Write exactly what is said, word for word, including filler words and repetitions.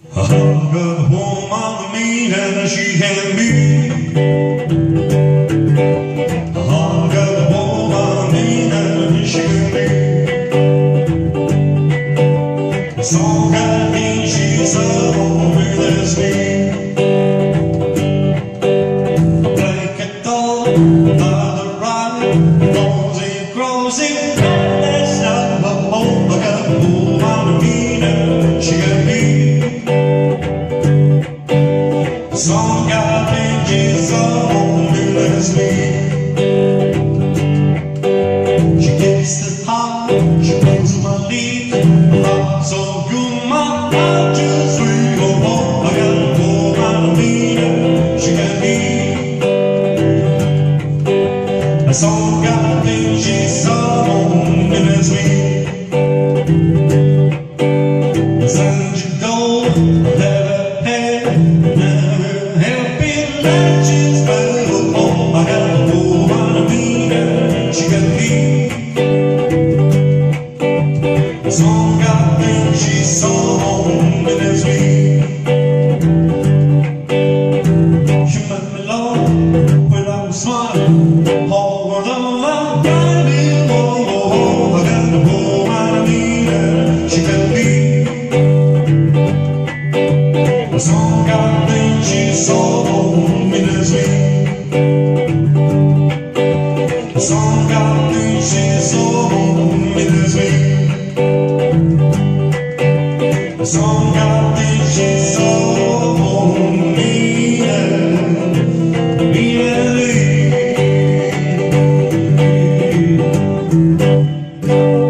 I got a woman mean and she can be. I got a woman mean and she can be. So I mean she's a woman that's me. A blanket doll, not the right, rosy, rosy, that's not a home. I got a woman mean and she can be. Some guy thinks she's a woman that's me. She gets the heart, she brings my lead. I'm so good, my heart just sweet. Oh, oh, I got a woman meaner, she can be. Some guy thinks she's a woman that's me. Send you gold, never had. Some guy thinks she's so woman as me. She met me low when I was smiling. All world of love, baby, oh, oh, oh. I got the woman meaner, she can be. Some guy thinks she's so woman as me. Some guy thinks she's so woman as me. Some guy thinks she's so mean and mean and